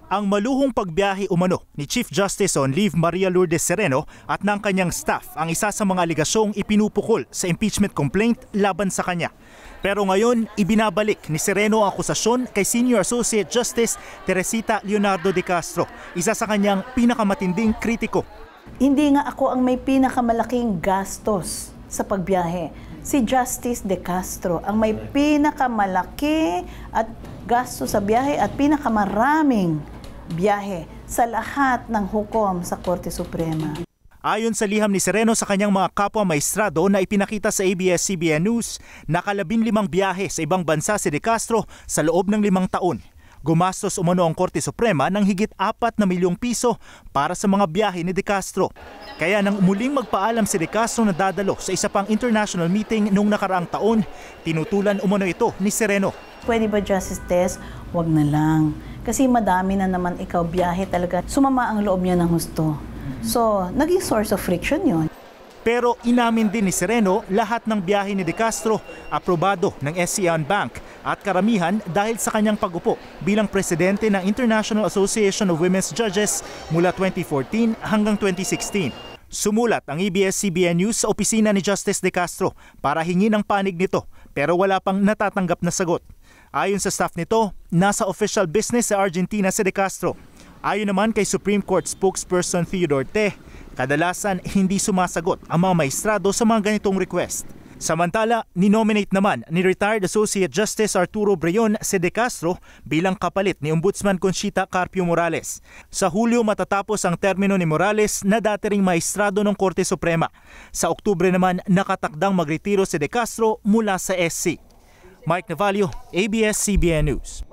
Ang maluhong pagbiyahe umano ni Chief Justice on Leave Maria Lourdes Sereno at ng kanyang staff ang isa sa mga aligasyong ipinupukol sa impeachment complaint laban sa kanya. Pero ngayon, ibinabalik ni Sereno ang akusasyon kay Senior Associate Justice Teresita Leonardo de Castro, isa sa kanyang pinakamatinding kritiko. Hindi nga ako ang may pinakamalaking gastos sa pagbiyahe. Si Justice de Castro ang may pinakamalaki at gastos sa biyahe at pinakamaraming biyahe sa lahat ng hukom sa Korte Suprema. Ayon sa liham ni Sereno sa kanyang mga kapwa maestrado na ipinakita sa ABS-CBN News, naka-15 biyahe sa ibang bansa si De Castro sa loob ng 5 taon. Gumastos umano ang Korte Suprema ng higit 4 na milyong piso para sa mga biyahe ni De Castro. Kaya nang muling magpaalam si De Castro na dadalo sa isa pang international meeting noong nakaraang taon, tinutulan umano ito ni Sereno. Pwede ba, Justice Tess? Huwag na lang. Kasi madami na naman ikaw biyahe talaga. Sumama ang loob niya ng husto. So, naging source of friction yon. Pero inamin din ni Sereno lahat ng biyahe ni De Castro aprobado ng SCN Bank at karamihan dahil sa kanyang pag-upo bilang presidente ng International Association of Women's Judges mula 2014 hanggang 2016. Sumulat ang ABS-CBN News sa opisina ni Justice De Castro para hingin ang panig nito pero wala pang natatanggap na sagot. Ayon sa staff nito, nasa official business sa Argentina si De Castro. Ayon naman kay Supreme Court spokesperson Theodore Te, kadalasan hindi sumasagot ang mga maestrado sa mga ganitong request. Samantala, ninominate naman ni retired Associate Justice Arturo Breyon si De Castro bilang kapalit ni Ombudsman Conchita Carpio Morales. Sa Hulyo matatapos ang termino ni Morales na dati ring maestrado ng Korte Suprema. Sa Oktubre naman nakatakdang magretiro si De Castro mula sa SC. Mike Navalio, ABS-CBN News.